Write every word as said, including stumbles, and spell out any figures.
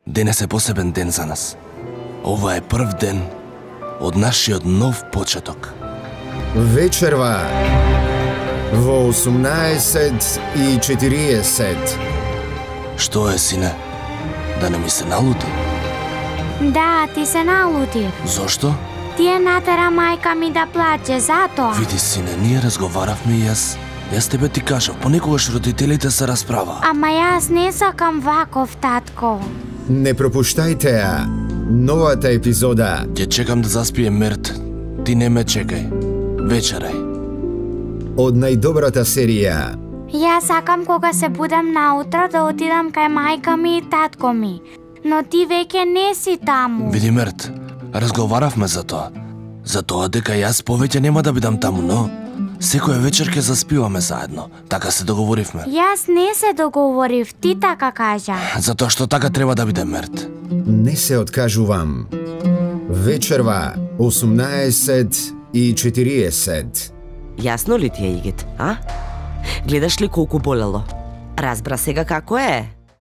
Денес е посебен ден за нас. Ова е прв ден од нашиот нов почеток. Вечерва во осумнаесет и четириесет. Што е, сине? Да не ми се налути? Да, ти се налути. Зошто? Тие натера мајка ми да плаче, затоа. Види, сине, ние разговаравме и јас. Јас тебе ти кажав, понекогаш родителите се расправа. Ама јас не сакам ваков, татко. Не пропуштајте ја новата епизода. Ќе чекам да заспие Мерт. Ти не ме чекај. Вечерај. Од најдобрата серија. Јас сакам кога се будам наутро да отидам кај мајка ми и татко ми. Но ти веќе не си таму. Види, Мерт, разговаравме за тоа. За тоа дека јас повеќе нема да бидам таму, но секоја вечер ќе заспиваме заедно. Така се договоривме. Јас не се договорив, ти така кажа. Затоа што така треба да биде, Мерт. Не се откажувам. Вечерва осумнаесет и четириесет. Јасно ли ти е, Игет, а? Гледаш ли колку болело? Разбра сега како е?